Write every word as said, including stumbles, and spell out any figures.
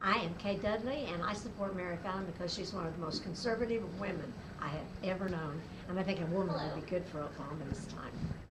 I am Kay Dudley, and I support Mary Fallin because she's one of the most conservative women I have ever known, and I think a woman would be good for Oklahoma this time.